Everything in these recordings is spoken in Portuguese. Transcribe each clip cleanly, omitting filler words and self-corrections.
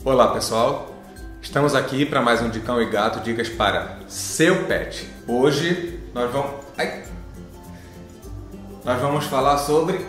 Olá pessoal, estamos aqui para mais um de Cão e Gato, dicas para seu pet. Hoje nós vamos falar sobre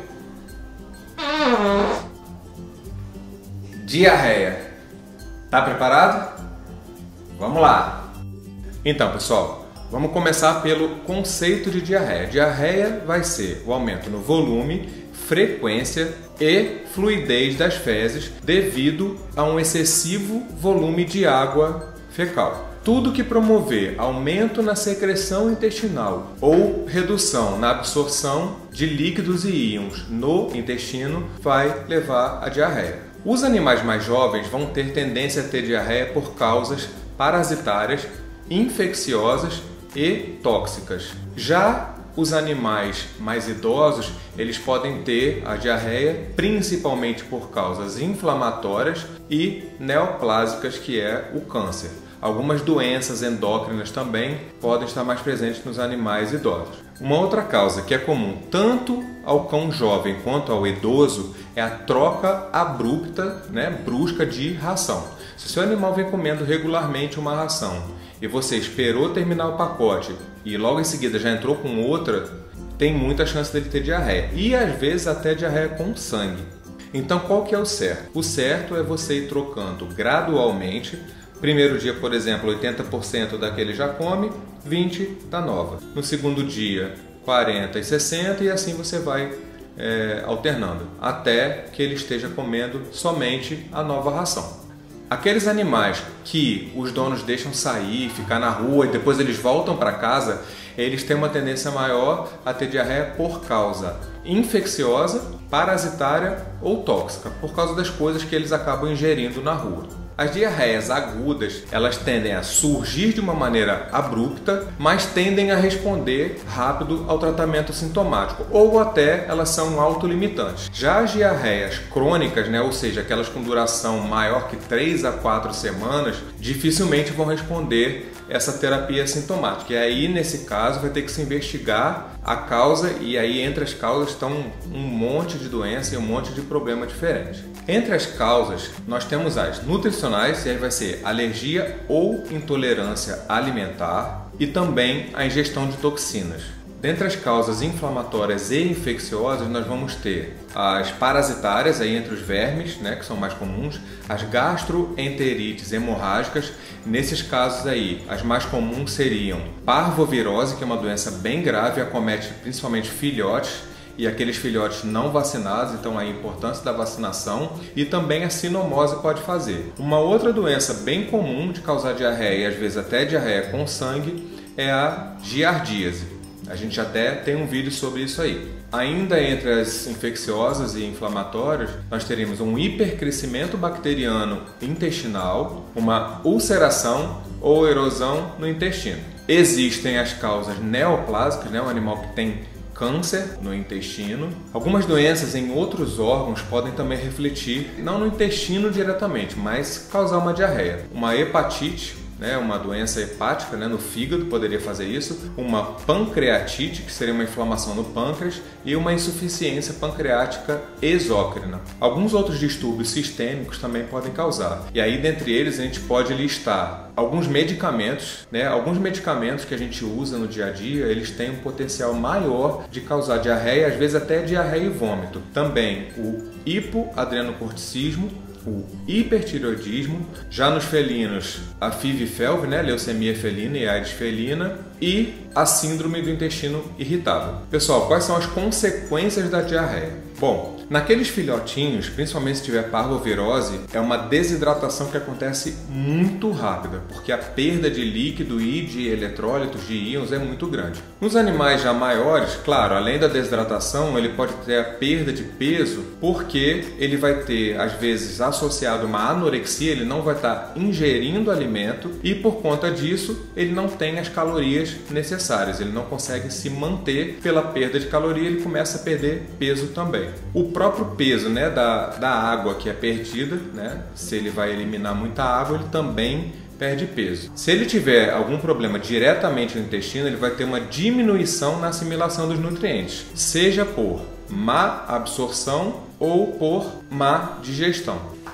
diarreia. Tá preparado? Vamos lá! Então pessoal, vamos começar pelo conceito de diarreia. Diarreia vai ser o aumento no volume, frequência e fluidez das fezes devido a um excessivo volume de água fecal. Tudo que promover aumento na secreção intestinal ou redução na absorção de líquidos e íons no intestino vai levar à diarreia. Os animais mais jovens vão ter tendência a ter diarreia por causas parasitárias, infecciosas e tóxicas. Já os animais mais idosos, eles podem ter a diarreia principalmente por causas inflamatórias e neoplásicas, que é o câncer. Algumas doenças endócrinas também podem estar mais presentes nos animais idosos. Uma outra causa que é comum tanto ao cão jovem quanto ao idoso é a troca abrupta, brusca de ração. Se o seu animal vem comendo regularmente uma ração e você esperou terminar o pacote e logo em seguida já entrou com outra, tem muita chance dele ter diarreia e às vezes até diarreia com sangue. Então qual que é o certo? O certo é você ir trocando gradualmente. Primeiro dia, por exemplo, 80% daquele já come, 20% da nova. No segundo dia, 40% e 60% e assim você vai alternando, até que ele esteja comendo somente a nova ração. Aqueles animais que os donos deixam sair, ficar na rua e depois eles voltam para casa, eles têm uma tendência maior a ter diarreia por causa infecciosa, parasitária ou tóxica, por causa das coisas que eles acabam ingerindo na rua. As diarreias agudas, elas tendem a surgir de uma maneira abrupta, mas tendem a responder rápido ao tratamento sintomático, ou até elas são autolimitantes. Já as diarreias crônicas, ou seja, aquelas com duração maior que 3 a 4 semanas, dificilmente vão responder essa terapia sintomática. E aí, nesse caso, vai ter que se investigar a causa, e aí entre as causas estão um monte de doença e um monte de problema diferente. Entre as causas, nós temos as nutricionais, e aí vai ser alergia ou intolerância alimentar, e também a ingestão de toxinas. Dentre as causas inflamatórias e infecciosas, nós vamos ter as parasitárias, aí entre os vermes, que são mais comuns, as gastroenterites hemorrágicas. Nesses casos aí, as mais comuns seriam parvovirose, que é uma doença bem grave, acomete principalmente filhotes e aqueles filhotes não vacinados, então a importância da vacinação, e também a sinomose pode fazer. Uma outra doença bem comum de causar diarreia, e às vezes até diarreia com sangue, é a giardíase. A gente até tem um vídeo sobre isso aí. Ainda entre as infecciosas e inflamatórias, nós teremos um hipercrescimento bacteriano intestinal, uma ulceração ou erosão no intestino. Existem as causas neoplásicas, um animal que tem câncer no intestino. Algumas doenças em outros órgãos podem também refletir, não no intestino diretamente, mas causar uma diarreia. Uma hepatite, uma doença hepática, no fígado poderia fazer isso, uma pancreatite, que seria uma inflamação no pâncreas, e uma insuficiência pancreática exócrina. Alguns outros distúrbios sistêmicos também podem causar. E aí, dentre eles, a gente pode listar alguns medicamentos, alguns medicamentos que a gente usa no dia a dia, eles têm um potencial maior de causar diarreia, às vezes até diarreia e vômito. Também o hipoadrenocorticismo, o hipertireoidismo, já nos felinos a FIV e FeLV, leucemia felina e AIDS felina, e a síndrome do intestino irritável. Pessoal, quais são as consequências da diarreia? Bom, naqueles filhotinhos, principalmente se tiver parvovirose, é uma desidratação que acontece muito rápida, porque a perda de líquido e de eletrólitos, de íons, é muito grande. Nos animais já maiores, claro, além da desidratação, ele pode ter a perda de peso, porque ele vai ter, às vezes, associado uma anorexia, ele não vai estar ingerindo alimento e, por conta disso, ele não tem as calorias necessárias, ele não consegue se manter pela perda de caloria, ele começa a perder peso também. O próprio peso da água que é perdida, se ele vai eliminar muita água, ele também perde peso. Se ele tiver algum problema diretamente no intestino, ele vai ter uma diminuição na assimilação dos nutrientes, seja por má absorção ou por má digestão.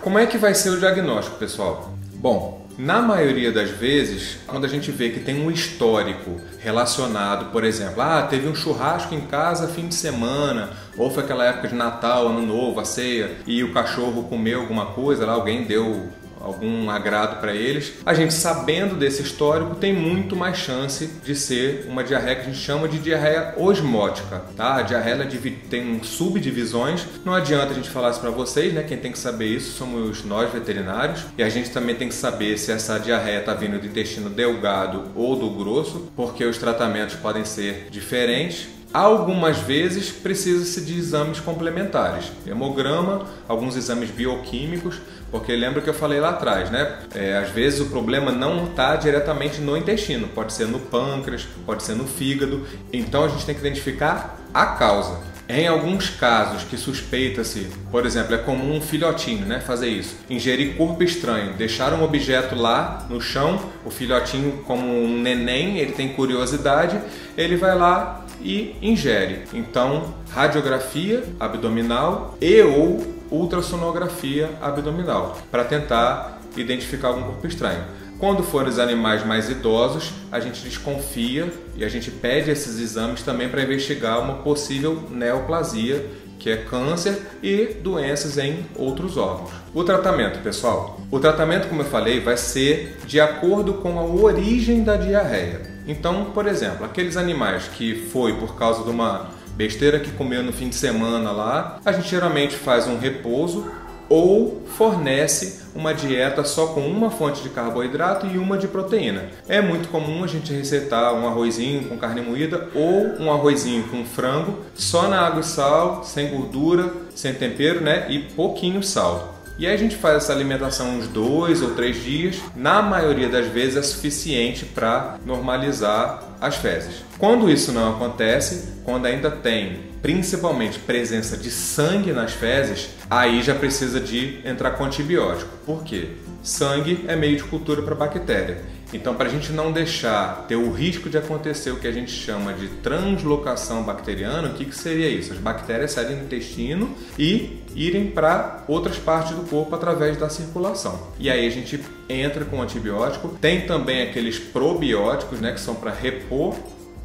Como é que vai ser o diagnóstico, pessoal? Bom, na maioria das vezes, quando a gente vê que tem um histórico relacionado, por exemplo, teve um churrasco em casa fim de semana, ou foi aquela época de Natal, Ano Novo, a ceia, e o cachorro comeu alguma coisa, lá alguém deu algum agrado para eles, a gente sabendo desse histórico tem muito mais chance de ser uma diarreia que a gente chama de diarreia osmótica, tá? A diarreia tem subdivisões, não adianta a gente falar isso para vocês, né? Quem tem que saber isso somos nós veterinários, e a gente também tem que saber se essa diarreia está vindo do intestino delgado ou do grosso, porque os tratamentos podem ser diferentes. Algumas vezes precisa-se de exames complementares, hemograma, alguns exames bioquímicos, porque lembra que eu falei lá atrás, né? Às vezes o problema não está diretamente no intestino, pode ser no pâncreas, pode ser no fígado, então a gente tem que identificar a causa. Em alguns casos que suspeita-se, por exemplo, é comum um filhotinho, né, fazer isso, ingerir corpo estranho, deixar um objeto lá no chão, o filhotinho como um neném, ele tem curiosidade, ele vai lá e ingere. Então, radiografia abdominal e ou ultrassonografia abdominal para tentar identificar algum corpo estranho. Quando forem os animais mais idosos, a gente desconfia e a gente pede esses exames também para investigar uma possível neoplasia, que é câncer e doenças em outros órgãos. O tratamento, pessoal. O tratamento, como eu falei, vai ser de acordo com a origem da diarreia. Então, por exemplo, aqueles animais que foi por causa de uma besteira que comeu no fim de semana lá, a gente geralmente faz um repouso ou fornece uma dieta só com uma fonte de carboidrato e uma de proteína. É muito comum a gente receitar um arrozinho com carne moída ou um arrozinho com frango, só na água e sal, sem gordura, sem tempero, né? E pouquinho sal. E aí a gente faz essa alimentação uns 2 ou 3 dias, na maioria das vezes é suficiente para normalizar as fezes. Quando isso não acontece, quando ainda tem principalmente presença de sangue nas fezes, aí já precisa de entrar com antibiótico. Por quê? Sangue é meio de cultura para bactéria. Então, para a gente não deixar ter o risco de acontecer o que a gente chama de translocação bacteriana, o que seria isso? As bactérias saírem do intestino e irem para outras partes do corpo através da circulação. E aí a gente entra com antibiótico. Tem também aqueles probióticos, né, que são para repor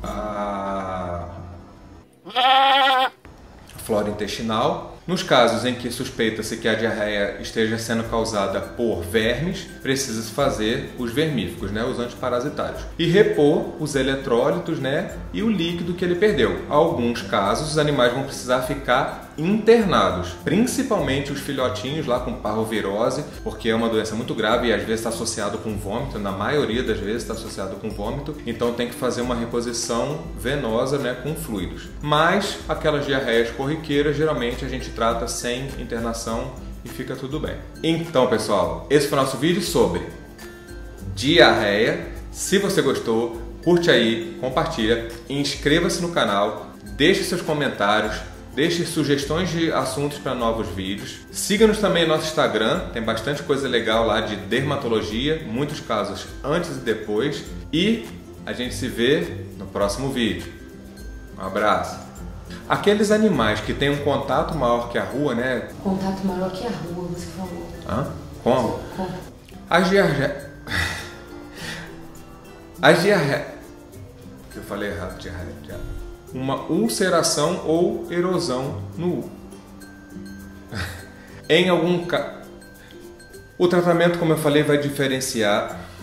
a flora intestinal. Nos casos em que suspeita-se que a diarreia esteja sendo causada por vermes, precisa-se fazer os vermífugos, né, os antiparasitários, e repor os eletrólitos, né, e o líquido que ele perdeu. Em alguns casos, os animais vão precisar ficar internados, principalmente os filhotinhos lá com parvovirose, porque é uma doença muito grave e às vezes está associado com vômito, na maioria das vezes está associado com vômito, então tem que fazer uma reposição venosa, né, com fluidos. Mas aquelas diarreias corriqueiras, geralmente a gente trata sem internação e fica tudo bem. Então, pessoal, esse foi o nosso vídeo sobre diarreia. Se você gostou, curte aí, compartilha, inscreva-se no canal, deixe seus comentários, deixe sugestões de assuntos para novos vídeos. Siga-nos também no nosso Instagram, tem bastante coisa legal lá de dermatologia, muitos casos antes e depois. E a gente se vê no próximo vídeo. Um abraço! Aqueles animais que têm um contato maior que a rua, né? Contato maior que a rua, você falou. Hã? Como? Como? As diarreias... As diarreias... Eu falei errado, diarreia. Uma ulceração ou erosão no U. Em algum caso... O tratamento, como eu falei, vai diferenciar